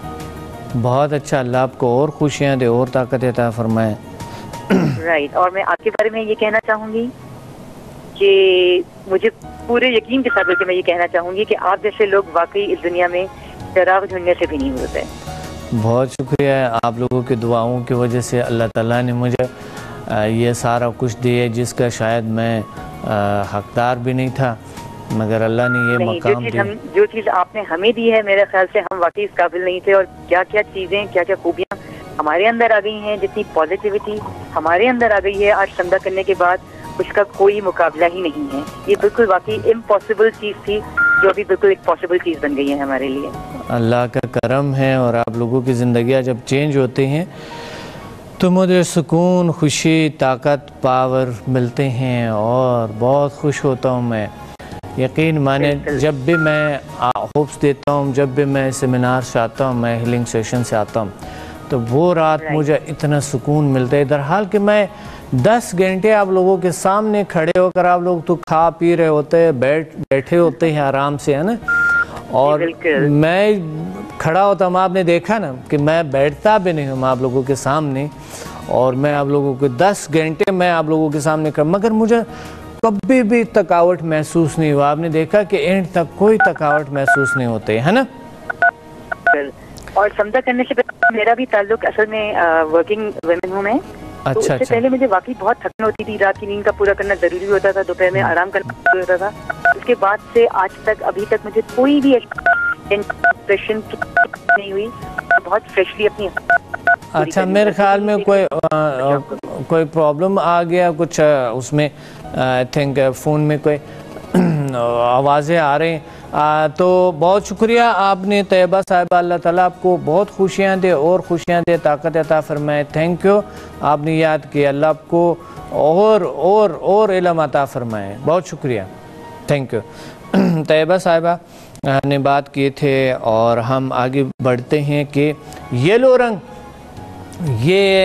بہت اچھا. اللہ آپ کو اور خوشیاں دے، اور طاقت عطا فرمائے. رائٹ. اور میں آپ کے بارے میں یہ کہنا چاہوں گی کہ مجھے پورے یقین کے ساتھ کہ میں یہ کہنا چاہوں گی کہ آپ جیسے لوگ واقعی اس دنیا میں چراغ ڈھونڈنے سے بھی نہیں ہوتے. بہت شکریہ. آپ لوگوں کی دعاؤں کی وجہ سے اللہ تعالیٰ نے مجھے یہ سارا کچھ دیا جس کا شاید میں حقدار بھی نہیں تھا، مگر اللہ نے یہ مقام دیا. جو چیز آپ نے ہمیں دی ہے میرے خیال سے ہم واقعی اس قابل نہیں تھے. اور کیا کیا چیزیں، کیا کیا خوبیاں ہمارے اندر آ گئی ہیں، جتنی پازیٹیوٹی ہمارے اندر آ گئی ہے آج سمدا کرنے کے بعد، اس کا کوئی مقابلہ ہی نہیں ہے. یہ بالکل واقعی امپاسبل چیز تھی جو ابھی بالکل ایک پاسبل چیز بن گئی ہے ہمارے لیے. اللہ کا کرم ہے. اور آپ لوگوں کی زندگیاں جب چینج ہوتے ہیں تو مجھے سکون، خوشی، طاقت، پاور ملتے ہیں اور بہت خوش ہوتا ہوں میں. یقین مانے جب بھی میں ہوپس دیتا ہوں، جب بھی میں سیمینار سے آتا ہوں، میں ہیلنگ سیشن سے آتا ہوں، تو وہ رات مجھے اتنا سکون ملتا ہے. درحال کہ میں دس گھنٹے آپ لوگوں کے سامنے کھڑے ہو کر، آپ لوگ تو کھا پی رہے ہوتے ہیں، بیٹھ بیٹھے ہوتے ہیں آرام سے، ہے نا، اور میں کھڑا ہوتا ہوں. آپ نے دیکھا نا کہ میں بیٹھتا بھی نہیں ہوں آپ لوگوں کے سامنے، اور میں آپ لوگوں کے دس گھنٹے میں آپ لوگوں کے سامنے کھڑا، مگر مجھے کبھی بھی تھکاوٹ محسوس نہیں ہوا. آپ نے دیکھا کہ اینڈ تک کوئی تھکاوٹ محسوس نہیں ہوتے، ہے نا. اور سمدا کرنے سے پہلے میرا بھی تعلق اصل میں ورکنگ ویمن ہوں میں. تو اس سے پہلے مجھے واقعی بہت تھکن ہوتی تھی، رات کی نیند کا پورا کرنا ضروری ہوتا تھا، دوپہر میں آرام کرنا ضروری ہوتا تھا. اس کے بعد سے آج تک ابھی تک مجھے کوئی بھی ڈپریشن نہیں ہوئی. بہت فریشلی اپنی. اچھا میرے خیال میں کوئی کوئی پرابلم آ گیا کچھ اس میں، آئی تھنک فون میں کوئی آوازیں آ رہے ہیں، تو بہت شکریہ آپ نے طیبہ صاحبہ. اللہ تعالیٰ آپ کو بہت خوشیاں دے اور خوشیاں دے، طاقت عطا فرمائے. تھینک یو، آپ نے یاد کیا. اللہ آپ کو اور اور اور علم عطا فرمائے. بہت شکریہ. Thank you. طیبہ صاحبہ نے بات کیے تھے اور ہم آگے بڑھتے ہیں کہ یلو رنگ یہ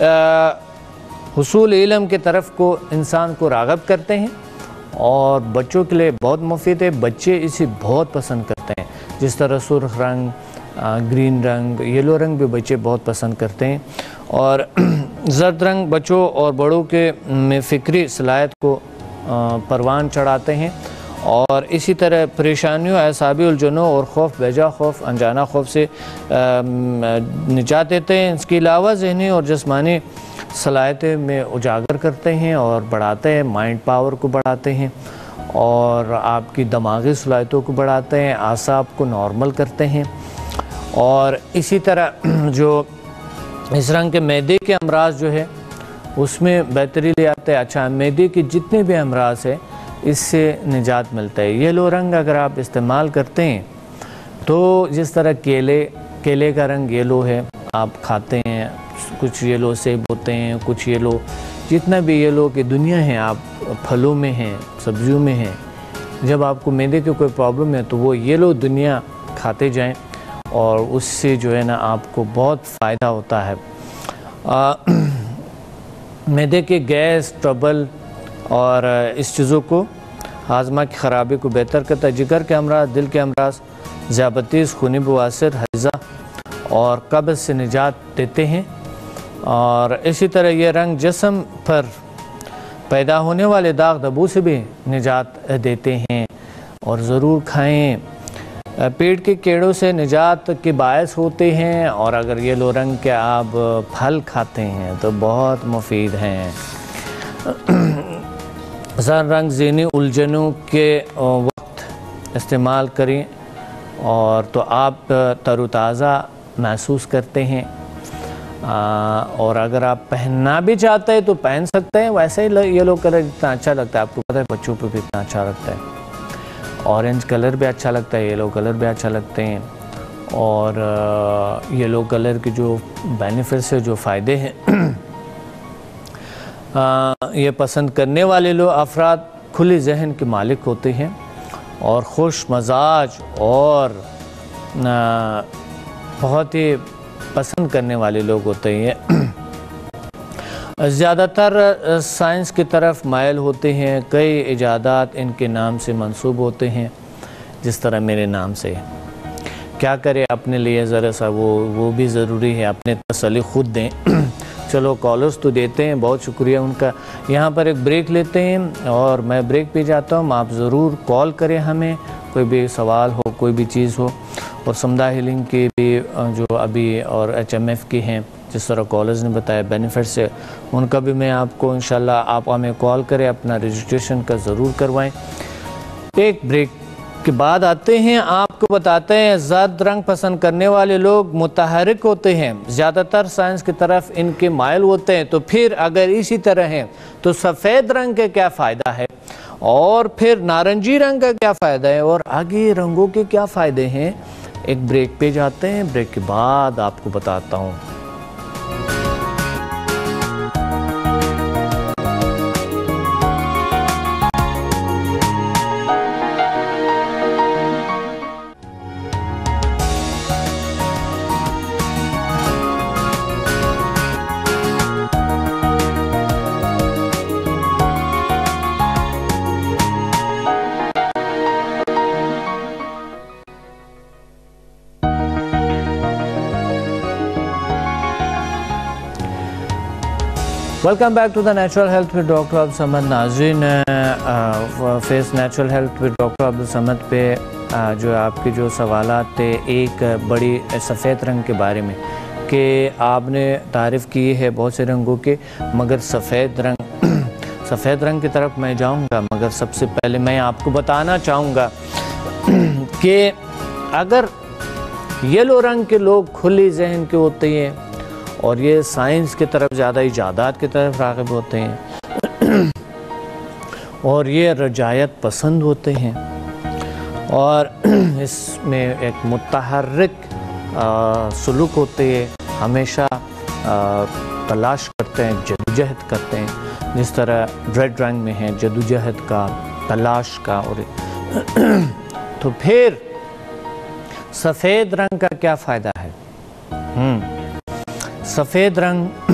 حصول علم کی طرف کو انسان کو راغب کرتے ہیں اور بچوں کے لیے بہت مفید ہے. بچے اسے بہت پسند کرتے ہیں، جس طرح سرخ رنگ، گرین رنگ، یلو رنگ بھی بچے بہت پسند کرتے ہیں. اور زرد رنگ بچوں اور بڑوں کے میں فکری صلاحیت کو پروان چڑھاتے ہیں، اور اسی طرح پریشانیوں، اعصابی الجھنوں اور خوف، بیجا خوف، انجانہ خوف سے نجات دیتے ہیں. اس کے علاوہ ذہنی اور جسمانی صلاحیتیں میں اجاگر کرتے ہیں اور بڑھاتے ہیں. مائنڈ پاور کو بڑھاتے ہیں اور آپ کی دماغی صلاحیتوں کو بڑھاتے ہیں، اعصاب کو نارمل کرتے ہیں. اور اسی طرح جو اس رنگ کے معدے کے امراض جو ہے اس میں بہتری لے آتے ہیں. اچھا معدے کے جتنے بھی امراض ہیں اس سے نجات ملتا ہے. یلو رنگ اگر آپ استعمال کرتے ہیں تو جس طرح کیلے کیلے کا رنگ یلو ہے، آپ کھاتے ہیں، کچھ یلو سیب ہوتے ہیں، کچھ یلو، جتنا بھی یلو کی دنیا ہے، آپ پھلوں میں ہیں، سبزیوں میں ہیں. جب آپ کو معدے کی کوئی پرابلم ہے تو وہ یلو دنیا کھاتے جائیں اور اس سے جو ہے نا آپ کو بہت فائدہ ہوتا ہے. معدے کے گیس، ٹربل اور اس چیزوں کو، ہاضمہ کی خرابی کو بہتر کرتا ہے. جگر کے امراض، دل کے امراض، ذیابطیس، خونی بواسیر، ہیضہ اور قبض سے نجات دیتے ہیں. اور اسی طرح یہ رنگ جسم پر پیدا ہونے والے داغ دبو سے بھی نجات دیتے ہیں، اور ضرور کھائیں۔ پیٹ کے کیڑوں سے نجات کے باعث ہوتے ہیں، اور اگر یلو رنگ کے آپ پھل کھاتے ہیں تو بہت مفید ہیں۔ زر رنگ ذہنی الجھنوں کے وقت استعمال کریں اور تو آپ تر و تازہ محسوس کرتے ہیں، اور اگر آپ پہننا بھی چاہتے ہیں تو پہن سکتے ہیں۔ ویسے ہی یلو کلر اتنا اچھا لگتا ہے، آپ کو پتہ ہے بچوں پہ بھی اتنا اچھا لگتا ہے۔ اورنج کلر بھی اچھا لگتا ہے، یلو کلر بھی اچھا لگتے ہیں، اور یلو کلر کی جو بینیفٹس ہے، جو فائدے ہیں، یہ پسند کرنے والے لوگ افراد کھلی ذہن کے مالک ہوتے ہیں اور خوش مزاج اور بہت ہی پسند کرنے والے لوگ ہوتے ہیں۔ زیادہ تر سائنس کی طرف مائل ہوتے ہیں، کئی ایجادات ان کے نام سے منسوب ہوتے ہیں، جس طرح میرے نام سے۔ کیا کرے اپنے لیے ذرا سا وہ وہ بھی ضروری ہے، اپنے تسلی خود دیں۔ چلو کالرز تو دیتے ہیں، بہت شکریہ ان کا۔ یہاں پر ایک بریک لیتے ہیں اور میں بریک پہ جاتا ہوں، آپ ضرور کال کریں ہمیں، کوئی بھی سوال ہو، کوئی بھی چیز ہو، اور سمدہ ہیلنگ کی بھی جو ابھی اور ایچ ایم ایف کی ہیں، جس طرح کالرز نے بتایا بینیفٹس ہے، ان کا بھی میں آپ کو انشاءاللہ آپ ہمیں کال کریں، اپنا رجسٹریشن کا ضرور کروائیں۔ ایک بریک کے بعد آتے ہیں، آپ کو بتاتے ہیں زرد رنگ پسند کرنے والے لوگ متحرک ہوتے ہیں، زیادہ تر سائنس کی طرف ان کے مائل ہوتے ہیں۔ تو پھر اگر اسی طرح ہیں تو سفید رنگ کا کیا فائدہ ہے، اور پھر نارنجی رنگ کا کیا فائدہ ہے، اور آگے رنگوں کے کیا فائدے ہیں؟ ایک بریک پہ جاتے ہیں، بریک کے بعد آپ کو بتاتا ہوں۔ Welcome back to the natural health with doctor Abdus Samad. ناظرین، face natural health with doctor Abdus Samad پہ جو آپ کے جو سوالات تھے، ایک بڑی سفید رنگ کے بارے میں کہ آپ نے تعریف کی ہے بہت سے رنگوں کے، مگر سفید رنگ سفید رنگ کی طرف میں جاؤں گا، مگر سب سے پہلے میں آپ کو بتانا چاہوں گا کہ اگر یلو رنگ کے لوگ کھلی ذہن کے ہوتے ہیں اور یہ سائنس کی طرف زیادہ ایجادات کی طرف راغب ہوتے ہیں، اور یہ رجایت پسند ہوتے ہیں، اور اس میں ایک متحرک سلوک ہوتے ہیں، ہمیشہ تلاش کرتے ہیں، جدوجہد کرتے ہیں، جس طرح ریڈ رنگ میں ہے جدوجہد کا، تلاش کا، اور تو پھر سفید رنگ کا کیا فائدہ ہے؟ ہم سفید رنگ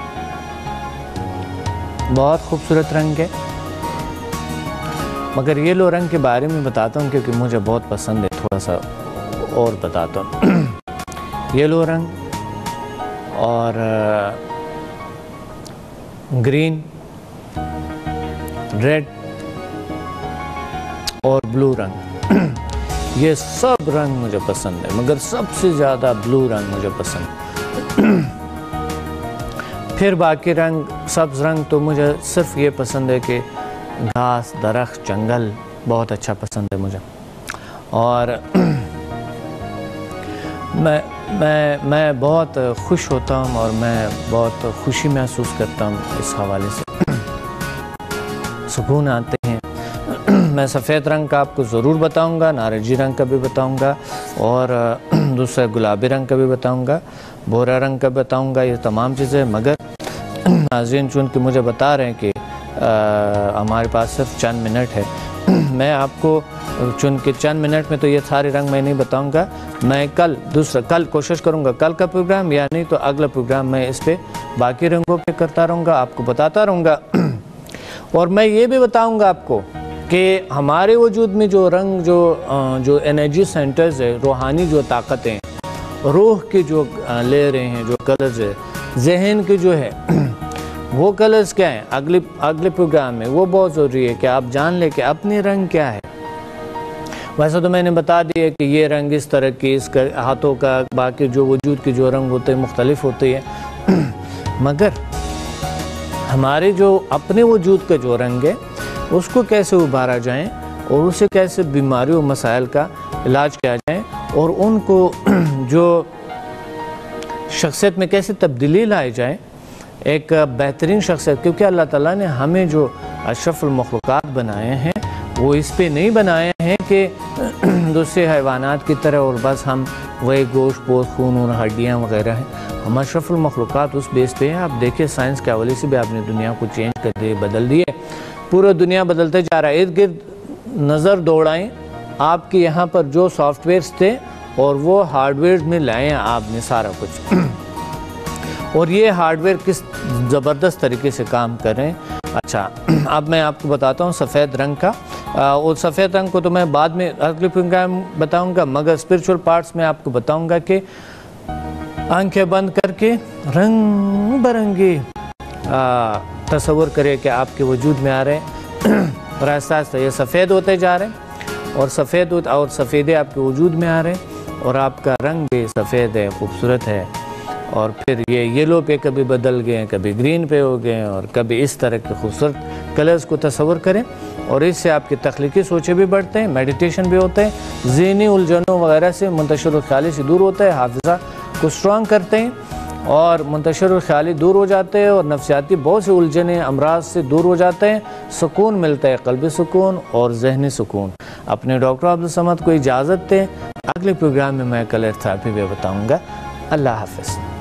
بہت خوبصورت رنگ ہے، مگر یلو رنگ کے بارے میں بتاتا ہوں کیونکہ مجھے بہت پسند ہے، تھوڑا سا اور بتاتا ہوں۔ یلو رنگ اور گرین، ریڈ اور بلو رنگ، یہ سب رنگ مجھے پسند ہے، مگر سب سے زیادہ بلو رنگ مجھے پسند ہے۔ پھر باقی رنگ، سبز رنگ تو مجھے صرف یہ پسند ہے کہ گھاس، درخت، جنگل بہت اچھا پسند ہے مجھے، اور میں میں میں بہت خوش ہوتا ہوں اور میں بہت خوشی محسوس کرتا ہوں، اس حوالے سے سکون آتے ہیں۔ میں سفید رنگ کا آپ کو ضرور بتاؤں گا، نارنجی رنگ کا بھی بتاؤں گا، اور دوسرا گلابی رنگ کا بھی بتاؤں گا، بھورا رنگ کا بتاؤں گا، یہ تمام چیزیں۔ مگر ناظرین چونکہ مجھے بتا رہے ہیں کہ ہمارے پاس صرف چند منٹ ہے، میں آپ کو چونکہ چند منٹ میں تو یہ سارے رنگ میں نہیں بتاؤں گا، میں کل دوسرا کل کوشش کروں گا، کل کا پروگرام یا نہیں تو اگلا پروگرام میں اس پہ باقی رنگوں پہ کرتا رہوں گا، آپ کو بتاتا رہوں گا۔ اور میں یہ بھی بتاؤں گا آپ کو کہ ہمارے وجود میں جو رنگ، جو جو انرجی سینٹرز ہے، روحانی جو طاقتیں، روح کے جو لے رہے ہیں، جو کلرز ہے، ذہن کے جو ہے وہ کلرز کیا ہیں اگلے اگلے پروگرام میں، وہ بہت ضروری ہے کہ آپ جان لیں کہ اپنی رنگ کیا ہے۔ ویسے تو میں نے بتا دیا کہ یہ رنگ اس طرح کی، اس کا ہاتھوں کا، باقی جو وجود کے جو رنگ ہوتے ہیں مختلف ہوتے ہیں، مگر ہمارے جو اپنے وجود کا جو رنگ ہے اس کو کیسے ابھارا جائیں اور اسے کیسے بیماریوں مسائل کا علاج کیا جائیں اور ان کو جو شخصیت میں کیسے تبدیلی لائی جائے، ایک بہترین شخصیت، کیونکہ اللہ تعالیٰ نے ہمیں جو اشرف المخلوقات بنائے ہیں وہ اس پہ نہیں بنائے ہیں کہ دوسرے حیوانات کی طرح اور بس ہم وہی گوشت پوست خون اور ہڈیاں وغیرہ ہیں۔ ہم اشرف المخلوقات اس بیس پہ ہیں۔ آپ دیکھیں سائنس کے حوالے سے بھی آپ نے دنیا کو چینج کر دے بدل دیے، پورا دنیا بدلتے جا رہا ہے۔ ارد گرد نظر دوڑائیں، آپ کے یہاں پر جو سافٹ ویئرس تھے اور وہ ہارڈ ویئر میں لائیں آپ نے سارا کچھ، اور یہ ہارڈ ویئر کس زبردست طریقے سے کام کر رہے ہیں۔ اچھا اب میں آپ کو بتاتا ہوں سفید رنگ کا، اور سفید رنگ کو تو میں بعد میں اگلے پروگرام بتاؤں گا، مگر اسپرچول پارٹس میں آپ کو بتاؤں گا کہ آنکھیں بند کر کے رنگ برنگی تصور کرے کہ آپ کے وجود میں آ رہے ہیں، اور آہستہ آہستہ یہ سفید ہوتے جا رہے ہیں اور سفید اور سفیدے آپ کے وجود میں آ رہے ہیں اور آپ کا رنگ بھی سفید ہے، خوبصورت ہے، اور پھر یہ یلو پہ کبھی بدل گئے، کبھی گرین پہ ہو گئے، اور کبھی اس طرح کے خوبصورت کلرز کو تصور کریں، اور اس سے آپ کی تخلیقی سوچیں بھی بڑھتے ہیں، میڈیٹیشن بھی ہوتے ہیں، ذہنی الجھنوں وغیرہ سے منتشر الخیالی سے دور ہوتا ہے، حافظہ کو سٹرونگ کرتے ہیں اور منتشر الخیالی دور ہو جاتے ہیں، اور نفسیاتی بہت سے الجھنیں امراض سے دور ہو جاتے ہیں، سکون ملتا ہے، قلبی سکون اور ذہنی سکون۔ اپنے ڈاکٹر عبدالصمد کو اجازت دیں، اگلے پروگرام میں میں کلر تھراپی بھی بتاؤں گا۔ اللہ حافظ۔